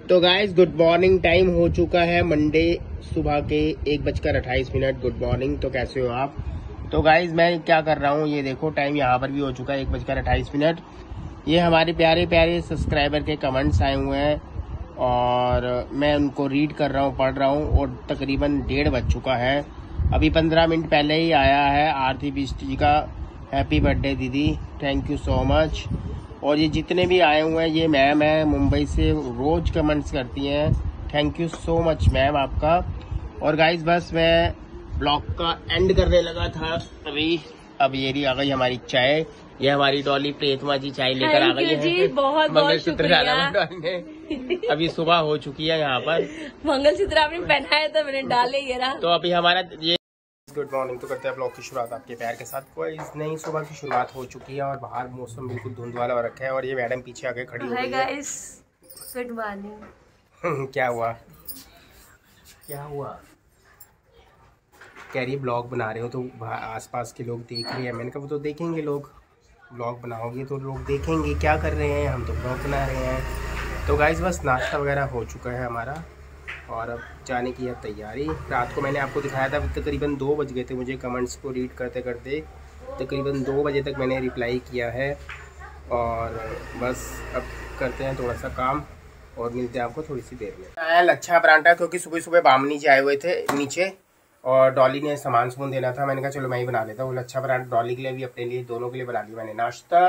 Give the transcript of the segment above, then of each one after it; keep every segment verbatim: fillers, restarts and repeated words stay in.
तो guys good morning, time हो चुका है मंडे सुबह के एक बजकर अट्ठाईस मिनट। Good morning. तो कैसे हो आप? तो गाइस मैं क्या कर रहा हूँ, ये देखो टाइम यहाँ पर भी हो चुका है एक बजकर अट्ठाईस मिनट। ये हमारे प्यारे प्यारे सब्सक्राइबर के कमेंट्स आए हुए हैं और मैं उनको रीड कर रहा हूँ, पढ़ रहा हूँ और तकरीबन डेढ़ बज चुका है। अभी पंद्रह मिनट पहले ही आया है आरती बिष्ट जी का हैप्पी बर्थडे दीदी, थैंक यू सो मच। और ये जितने भी आए हुए हैं ये मैम है मुंबई से, रोज कमेंट्स करती हैं, thank you so much ma'am आपका। और गाइस बस मैं ब्लॉग का एंड करने लगा था अभी। अब ये रही आ गई हमारी चाय, ये हमारी डॉली प्रेतमा जी चाय लेकर आ गई है। बहुत बहुत शुक्रिया। अभी सुबह हो चुकी है यहाँ पर। मंगलसूत्र आपने पहनाया तो मैंने डाले ये रहा। तो अभी हमारा ये गुड मॉर्निंग तो करते हैं ब्लॉग की शुरुआत आपके प्यार के साथ। कोई नई सुबह की शुरुआत हो चुकी है और बाहर मौसम बिल्कुल धुंध वाला हो रखा है और ये मैडम पीछे आके खड़ी हो गई है। Good morning. क्या हुआ क्या हुआ कह रही ब्लॉग बना रहे हो तो आसपास के लोग देख रहे हैं। मैंने कहा वो तो देखेंगे लोग, ब्लॉग बनाओगे तो लोग देखेंगे क्या कर रहे हैं, हम तो ब्लॉग बना रहे हैं। तो गाइस बस नाश्ता वगैरह हो चुका है हमारा और अब जाने की है तैयारी। रात को मैंने आपको दिखाया था तकरीबन दो बज गए थे मुझे कमेंट्स को रीड करते करते, तकरीबन दो बजे तक मैंने रिप्लाई किया है। और बस अब करते हैं थोड़ा सा काम और मिलते हैं आपको थोड़ी सी देर में। आया लच्छा परांठा क्योंकि सुबह सुबह बामनी जी आए हुए थे नीचे और डॉली ने सामान सुमान देना था। मैंने कहा चलो मैं ही बना लेता हूँ लच्छा परांठा, डॉली के लिए भी अपने लिए, दोनों के लिए बना लिया मैंने नाश्ता।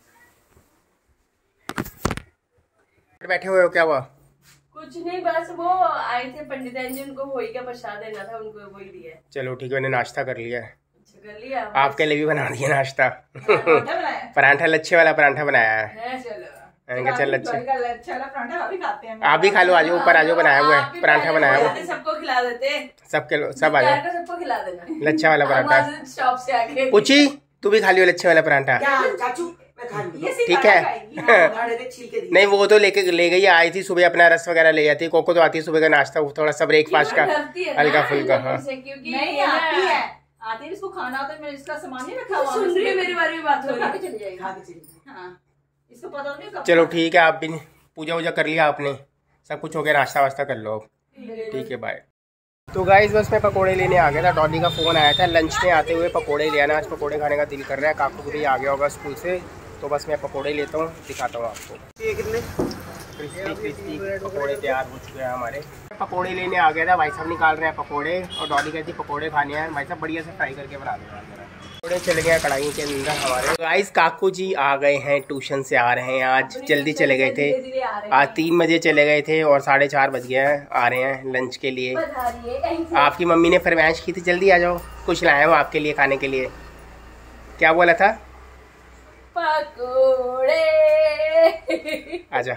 बैठे हुए हो क्या हुआ? कुछ नहीं, बस वो आए थे पंडित जी, उनको वही का प्रसाद देना था, उनको वही दिया। चलो ठीक है, मैंने नाश्ता कर लिया है। अच्छा कर लिया? आपके लिए भी बना दिया नाश्ता। परांठा लच्छे वाला परांठा बनाया है। चलो चल लच्छे आप भी खा लो, आ जाओ ऊपर आ जाओ, बनाया हुआ है परांठा बनाया हुआ है, सबको खिला देते, सबके सब आ जाओ, सबको खिला देना लच्छा वाला परांठा। शॉप से आके पूछी तू भी खा लियो लच्छे वाला परांठा, ठीक है? नहीं वो तो लेके ले गई, आई थी सुबह अपना रस वगैरह ले जाती, कोको तो आती है सुबह का नाश्ता थोड़ा सा ब्रेकफास्ट का हल्का फुल्का। हाँ नहीं आती है, आती है इसको खाना होता है, मैं इसका सामान नहीं रखा हुआ। सुन रही है मेरे बारे में बात हो रही है, इसको पता नहीं। चलो ठीक है, आप भी पूजा वूजा कर लिया आपने, सब कुछ हो गया, नाश्ता वास्ता कर लो, ठीक है बाय। तो गाइस बस मैं पकोड़े लेने आ गया था, डॉली का फ़ोन आया था लंच में आते हुए पकोड़े ले आना, आज पकोड़े खाने का दिल कर रहा है। काकू भी आ गया होगा स्कूल से, तो बस मैं पकोड़े लेता हूँ, दिखाता हूँ आपको। क्रिस्पी क्रिस्पी पकोड़े तैयार हो चुके हैं हमारे। पकोड़े लेने आ गया था, भाई साहब निकाल रहे हैं पकोड़े और डॉली कहती पकोड़े खाने हैं, भाई साहब बढ़िया से फ्राई करके बना देना। पकोड़े चले गए कढ़ाई के अंदर हमारे। गाइस काकू जी आ गए हैं, ट्यूशन से आ रहे हैं, आज जल्दी चले गए थे, आज तीन बजे चले गए थे और साढ़े चार बज गए हैं, आ रहे हैं लंच के लिए। आपकी मम्मी ने फरमाइश की थी जल्दी आ जाओ, कुछ लाया हूँ आपके लिए खाने के लिए। क्या बोला था? पकोड़े। आजा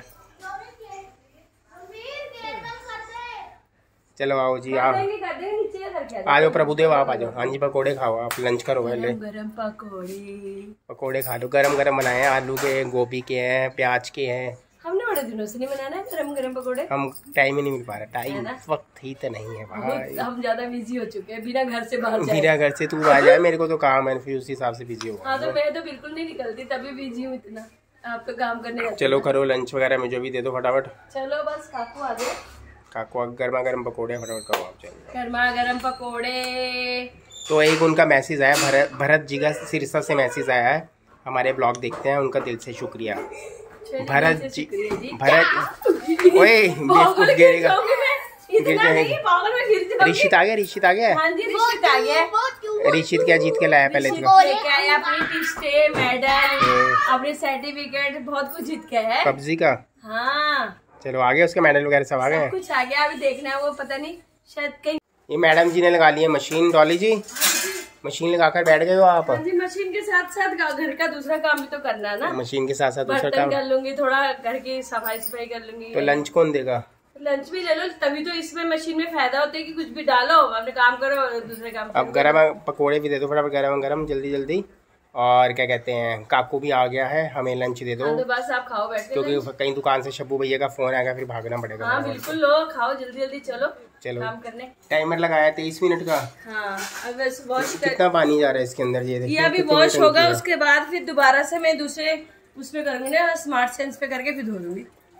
चलो आओ जी, आओ आ जाओ प्रभुदेव, आप आ जाओ। हाँ जी पकोड़े खाओ, आप लंच करो पहले। गरम पकोड़े पकोड़े खा लो, गरम गरम बनाए हैं, आलू के, गोभी के हैं, प्याज के हैं। हमने बड़े दिनों से नहीं बनाना है गरम गरम पकोड़े, हम टाइम ही नहीं मिल पा रहा, टाइम वक्त ही तो नहीं है भाई, हम ज्यादा बिजी हो चुके हैं, बिना घर से बाहर जाए। बिना घर से तू आ जाए, मेरे को तो काम है फिर उस हिसाब से बिजी हो। हाँ तो मैं तो बिल्कुल नहीं निकलती, तभी बिजी हूँ इतना, आप तो काम करने। चलो करो लंच वगैरह, मुझे भी दे दो फटाफट। चलो बस काकू आ जाओ, काकू गर्मा गर्म पकोड़े फटाफट करो आप। चलो गर्मा गर्म पकोड़े। तो एक उनका मैसेज आया, भरत भरत जी का सिरसा से मैसेज आया है, हमारे ब्लॉग देखते हैं, उनका दिल से शुक्रिया भरत जी। भरत ओए बिस्कुट गिरेगा, गिर जाएगा। ऋषित आ गया, ऋषित आ गया, ऋषित आ गया। ऋषित क्या जीत के लाया पहले तो? अपनी मेडल, अपने सर्टिफिकेट, बहुत कुछ जीत के है। पबजी का? हाँ चलो आ गया, उसके मेडल वगैरह सब आ गए, कुछ आ गया, अभी देखना है वो, पता नहीं शायद कहीं। ये मैडम जी ने लगा ली है मशीन, डॉली जी मशीन लगाकर बैठ गए हो आप? जी मशीन के साथ साथ घर का दूसरा काम भी तो करना है ना। मशीन के साथ साथ दूसरा काम कर लूंगी, थोड़ा घर की सफाई सफाई कर लूंगी। तो लंच कौन देगा? लंच भी ले लो, तभी तो इसमें मशीन में फायदा होता है कि कुछ भी डालो, अपने काम करो और दूसरे काम। अब गरम पकोड़े भी दे दो फटाफट, गरम गरम जल्दी जल्दी। और क्या कहते हैं, काकू भी आ गया है, हमें लंच दे दो। हाँ, तो बस आप खाओ बैठ के, क्योंकि कहीं दुकान से शब्बू भैया का फोन आएगा, फिर भागना पड़ेगा। हाँ बिल्कुल, लो खाओ जल्दी जल्दी, चलो चलो काम करने। टाइमर लगाया तेईस मिनट का। हाँ अब बस वॉश कर... कितना पानी जा रहा है इसके अंदर, ये ये अभी वॉश होगा, उसके बाद फिर दोबारा से मैं दूसरे उसमें करूंगी ना, स्मार्ट सेंस पे करके फिर धो लूंगी।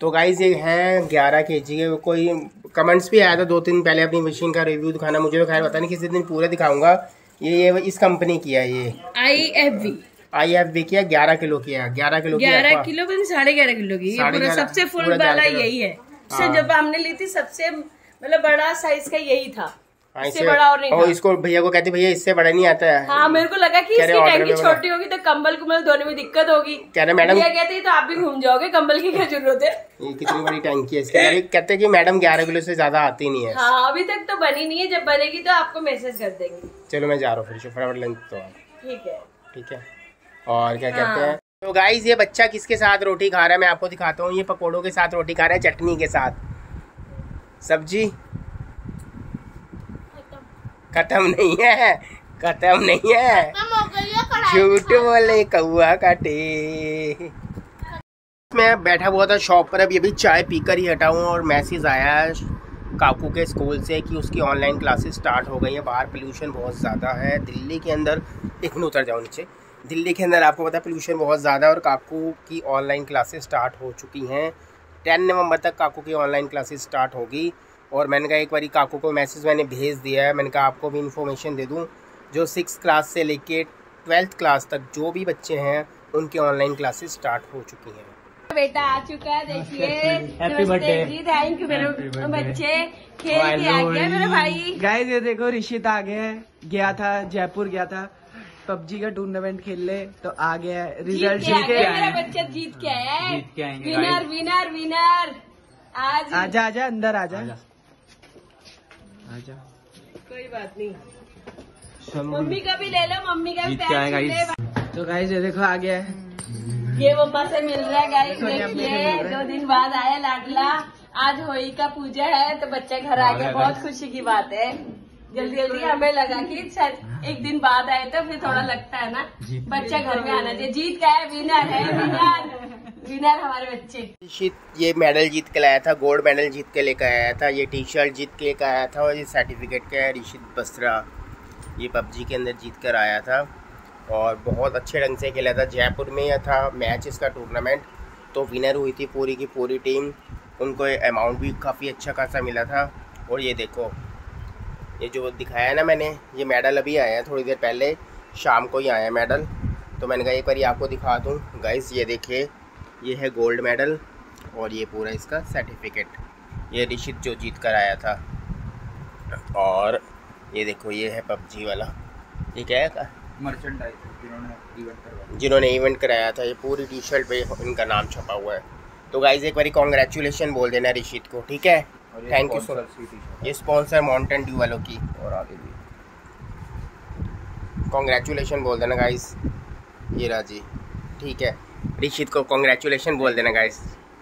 तो गाइज ये है ग्यारह के जी के। कोई कमेंट्स भी आया था दो तीन पहले अपनी मशीन का रिव्यू दिखाना, मुझे तो खैर पता नहीं, किसी दिन पूरा दिखाऊंगा। ये ये इस कंपनी की है, ये I F V I F B की है, ग्यारह किलो की है, ग्यारह किलो ग्यारह किलो साढ़े ग्यारह किलो की। ये पूरा सबसे फुल वाला यही है। इससे जब हमने ली थी सबसे मतलब बड़ा साइज का यही था, इससे बड़ा और नहीं था। और इसको भैया को कहते भैया इससे बड़ा नहीं आता है। हाँ मेरे को लगा कि इसकी टैंकी छोटी होगी तो कंबल कुंबल धोने में दिक्कत होगी। कह रहे मैडम, भैया कहते तो आप भी घूम जाओगे, कंबल की क्या जरूरत है। ये कितनी बड़ी टैंकी है इसकी। कहते हैं कि मैडम ग्यारह किलो से ज्यादा आती नहीं है। हाँ अभी तक तो बनी नहीं है, जब बनेगी तो आपको मैसेज कर देंगे। चलो मैं जा रहा हूँ फिर फटाफट लंच तो। ठीक है ठीक है। और क्या कहते हैं, तो गाइस ये बच्चा किसके साथ रोटी खा रहा है मैं आपको दिखाता हूँ। ये पकौड़ों के साथ रोटी खा रहा है, चटनी के साथ। सब्जी खत्म नहीं है, खत्म नहीं है, झूठ बोले कौआ काटे। मैं बैठा हुआ था शॉप पर, अब ये भी चाय पीकर ही हटा हूँ और मैसेज आया है काकू के स्कूल से कि उसकी ऑनलाइन क्लासेस स्टार्ट हो गई हैं। बाहर पोल्यूशन बहुत ज़्यादा है दिल्ली के अंदर। एक मिनट उतर जाओ नीचे। दिल्ली के अंदर आपको पता है पोल्यूशन बहुत ज़्यादा है और काकू की ऑनलाइन क्लासेस स्टार्ट हो चुकी हैं। टेन नवंबर तक काकू की ऑनलाइन क्लासेस स्टार्ट होगी। और मैंने कहा एक बारी काकू को मैसेज मैंने भेज दिया है, मैंने कहा आपको भी इन्फॉर्मेशन दे दूं। जो सिक्स क्लास से लेके ट्वेल्थ क्लास तक जो भी बच्चे हैं उनकी ऑनलाइन क्लासेस स्टार्ट हो चुकी हैं। बेटा आ चुका है, देखिए। हैप्पी बर्थडे जी, थैंक यू मेरे बच्चे। खेल के आ गया मेरा भाई। गाइस ये देखो ऋषित आ गया है, गया था जयपुर गया था पबजी का टूर्नामेंट खेलने, तो आ गया है। रिजल्ट जीत के मेरा बच्चा जीत के आया है। Winner winner winner. आज आजा आजा अंदर आजा आजा। कोई बात नहीं, मम्मी का भी ले लो, मम्मी का भी पैर। तो गाइस ये देखो आ गया है, ये मम्मा से मिल रहा है गाइस। देखिए दो दिन बाद आया लाडला। आज होली का पूजा है तो बच्चा घर आ गया, बहुत खुशी की बात है। जल्दी जल्दी हमें लगा कि शायद एक दिन बाद आए तो फिर थोड़ा लगता है ना, बच्चा घर में आना चाहिए। जीत का है, विनर है, विनर विनर हमारे बच्चे। ऋषित ये मेडल जीत के लाया था, गोल्ड मेडल जीत के लेकर आया था, ये टी शर्ट जीत के लेकर आया था और ये सर्टिफिकेट का है। ऋषित बसरा ये पबजी के अंदर जीत कर आया था और बहुत अच्छे ढंग से खेला था। जयपुर में यह था मैच इसका टूर्नामेंट, तो विनर हुई थी पूरी की पूरी टीम। उनको अमाउंट भी काफ़ी अच्छा खासा मिला था। और ये देखो ये जो दिखाया ना मैंने, ये मेडल अभी आया है थोड़ी देर पहले, शाम को ही आया मेडल। तो मैंने कहा एक बार आपको दिखा दूँ गाइस। ये देखिए ये है गोल्ड मेडल और ये पूरा इसका सर्टिफिकेट, ये ऋषित जो जीत कर आया था। और ये देखो ये है पबजी वाला, ये क्या है मर्चेंडाइज जिन्होंने इवेंट करवाया जिन्होंने इवेंट कराया था। ये पूरी टी शर्ट पे इनका नाम छपा हुआ है। तो गाइस एक बारी कॉन्ग्रेचुलेशन बोल देना ऋषित को, ठीक है। Thank you so much. ये स्पॉन्सर माउंटेन ड्यू वालों की, और आगे भी कॉन्ग्रेचुलेशन बोल देना गाइस। ये रहा जी, ठीक है। ऋषित को कॉन्ग्रेचुलेशन बोल देना गाइस।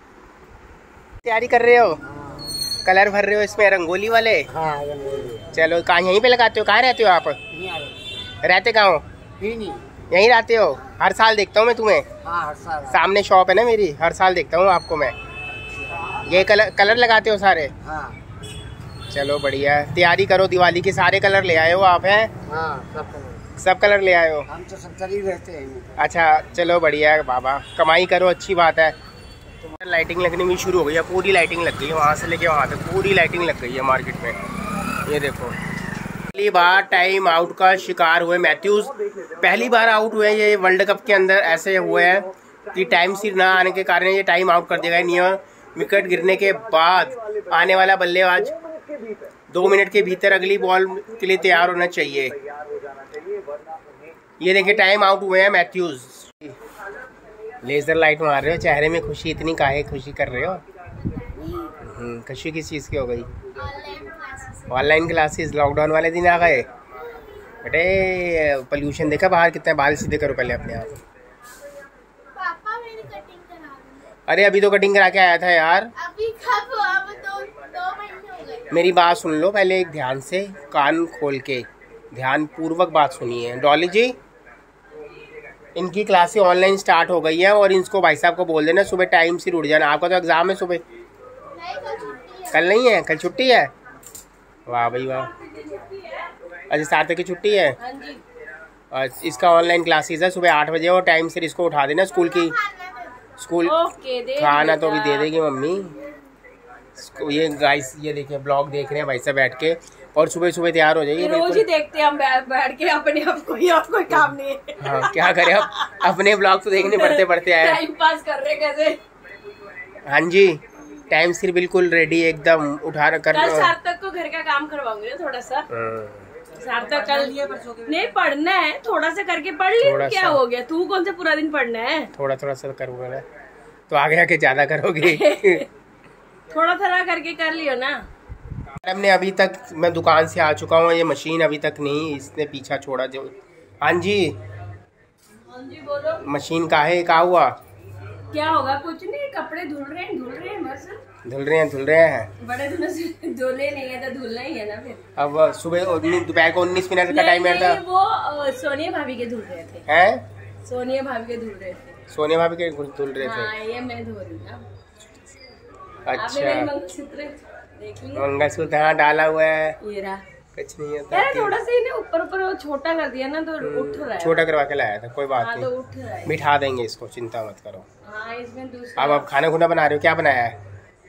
तैयारी कर रहे हो, कलर भर रहे हो इसमें रंगोली वाले। हाँ चलो कहाँ यहीं पे लगाते हो, कहाँ रहते हो आप? रहते कहाँ हो? यहीं रहते हो? हर साल देखता हूँ मैं तुम्हें। हाँ, हर साल सामने शॉप है ना मेरी, हर साल देखता हूँ आपको मैं। ये कलर कलर लगाते हो सारे? हाँ। चलो बढ़िया, तैयारी करो दिवाली के। सारे कलर ले आए हो आप? हैं हाँ, सब कलर सब कलर ले आए हो? हम तो सब ही रहते हैं। अच्छा चलो बढ़िया है बाबा, कमाई करो, अच्छी बात है। तो लाइटिंग लगनी भी शुरू हो गई है, पूरी लाइटिंग लग गई है, वहाँ से लेके वहाँ तक पूरी लाइटिंग लग गई है मार्केट में। ये देखो पहली बार टाइम आउट का शिकार हुए मैथ्यूज, पहली बार आउट हुए ये वर्ल्ड कप के अंदर। ऐसे हुए हैं कि टाइम सिर ना आने के कारण ये टाइम आउट कर दिया गया। नियर विकेट गिरने के बाद आने वाला बल्लेबाज दो मिनट के भीतर अगली बॉल के लिए तैयार होना चाहिए। ये देखिए टाइम आउट हुए हैं मैथ्यूज। लेजर लाइट मार रहे हो, चेहरे में खुशी इतनी काहे खुशी कर रहे हो? खुशी किस चीज़ की हो गई? ऑनलाइन क्लासेस लॉकडाउन वाले दिन आ गए। बेटे पोल्यूशन देखा बाहर कितना, बाल सीधे करो पहले अपने आप। पापा मेरी कटिंग करा दो। अरे अभी तो कटिंग करा के आया था यार। अभी कब? अब दो दो महीने हो गए। मेरी बात सुन लो पहले, एक ध्यान से कान खोल के ध्यान पूर्वक बात सुनिए। डॉली जी इनकी क्लासें ऑनलाइन स्टार्ट हो गई है और इनको भाई साहब को बोल देना सुबह टाइम से उठ जाना। आपका तो एग्जाम है सुबह। नहीं, कल छुट्टी है। कल नहीं है, कल छुट्टी है। वाह भाई वाह। अच्छा सार्थक की छुट्टी है। हाँ जी। और इसका ऑनलाइन क्लासेस है सुबह आठ बजे और टाइम से इसको उठा देना। स्कूल की स्कूल ओके दे खाना तो अभी बेटा। दे देगी मम्मी। इसको- ये गाइस ये देखिए ब्लॉग देख रहे हैं भाई साहब बैठ के, और सुबह सुबह तैयार हो जाएगी ये रोज ही बिल्कुल। देखते हैं हम बैठ बैठ के अपने आप को, ही और कोई काम नहीं है। हाँ क्या करें अब, अपने ब्लॉग तो देखने पड़ते पड़ते आए। टाइम पास कर रहे कैसे। हाँ जी टाइम सिर बिल्कुल रेडी एकदम उठा कर। कल सार्थक को घर का काम करवाऊंगी ना थोड़ा सा। सार्थक कल नहीं पढ़ना है, थोड़ा सा करके पढ़ थोड़ा लिया, क्या सा। हो गया, तू कौन सा पूरा दिन पढ़ना है। थोड़ा थोड़ा सा करूँगा ना, तो आगे आके ज्यादा करोगे। थोड़ा थोड़ा करके कर लियो ना। हमने अभी तक, मैं दुकान से आ चुका हूँ, ये मशीन अभी तक नहीं इसने पीछा छोड़ा जो। हाँ जी हाँ जी बोलो। मशीन का है, का हुआ? क्या होगा, कुछ नहीं, कपड़े धुल रहे हैं धुल रहे हैं बस। धुल रहे हैं धुल रहे हैं बड़े दिनों से धुले नहीं है तो धुलना ही है ना फिर। अब सुबह उन्नीस- दोपहर को उन्नीस मिनट का नहीं, टाइम नहीं, था। वो अ, सोनिया भाभी के धुल रहे थे। हैं सोनिया भाभी के धुल रहे थे। सोनिया भाभी के धुल रहे थे। हाँ ये मैं धो रही हूँ ना। आपने मेरी अच्छा मंगलसूत्र देख लिया। मंगलसूत्र हाँ डाला हुआ है, ये रहा। कुछ नहीं यार होता। थोड़ा सा इन्हें ऊपर ऊपर वो छोटा कर दिया ना तो उठ रहा है। छोटा करवा के लाया था, कोई बात हाँ तो नहीं, उठ रहा है। बिठा देंगे इसको, चिंता मत करो। हाँ इसमें दूसरा अब अब खाना खुना बना रहे हो, क्या बनाया है?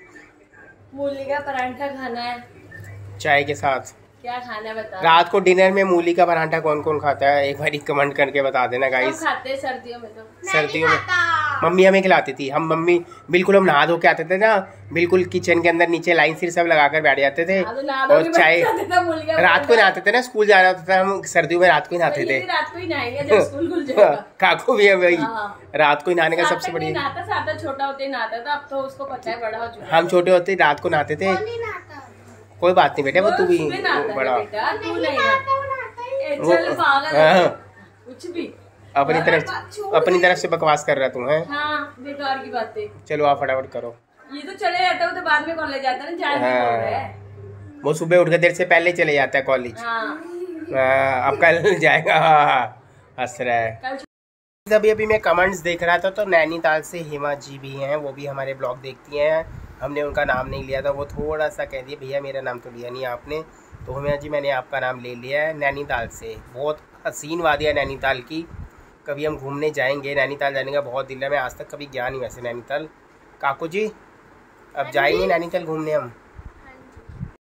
मूली का परांठा खाना है। चाय के साथ क्या खाना है बता। रात को डिनर में मूली का पराठा कौन कौन खाता है, एक बार कमेंट करके बता देना सब गाइस। खाते हैं सर्दियों में तो। सर्दियों में मम्मी हमें खिलाती थी, हम मम्मी बिल्कुल हम नहा धो के आते थे ना, बिल्कुल किचन के अंदर नीचे लाइन सिर सब लगाकर बैठ जाते थे, हाँ, तो नहा धो और के चाय बैठ जाते थे, मूली का रात को परांठा। नहाते थे ना, स्कूल जाना होता था, हम सर्दियों में रात को ही नहाते ये थे। भी रात को ही नहाएंगे जब स्कूल खुल जाएगा। काकू भी है भाई, हाँ। रात को ही नहाने का सार्थक सबसे नहीं बढ़िया। नहाता, सार्थक छोटा होते ही नहाता था, अब तो उसको पता है बड़ा हो चुका है। हम छोटे होते ही रात को नहाते थे, नहीं नहाता। कोई बात नहीं बेटा, वो तू भी सुबह नहाता है बड़ा बेटा, तू नहीं नहाता, नहाता। वो नहाता ही नहीं। ए, वो- चल पागल है हाँ। तू। कुछ भी अपनी अरे तरफ बात छोड़ अपनी दे। तरफ से बकवास कर रहा तू है। हाँ बेकार की बातें। चलो आप फटाफट करो। ये तो चले जाता है तो बाद में कॉलेज जाता है ना, जान नहीं बोल रहा है। वो सुबह उठ के देर से पहले चले जाता है कॉलेज। हाँ हाँ, अब कल जाएगा। हाँ, हाँ, हंस रहा है। कल अभी अभी मैं कमेंट्स देख रहा था, तो नैनीताल से हेमा जी भी हैं, वो भी हमारे ब्लॉग देखती हैं। हमने उनका नाम नहीं लिया था, वो थोड़ा सा कह दिए भैया मेरा नाम तो लिया नहीं आपने, तो हेमा जी मैंने आपका नाम ले लिया है। नैनीताल से, बहुत हसीन वादियाँ नैनीताल की, कभी हम घूमने जाएंगे। नैनीताल जाने का बहुत दिल है, मैं आज तक कभी गया नहीं वैसे नैनीताल। काकू जी अब जाएंगे नैनीताल घूमने हम।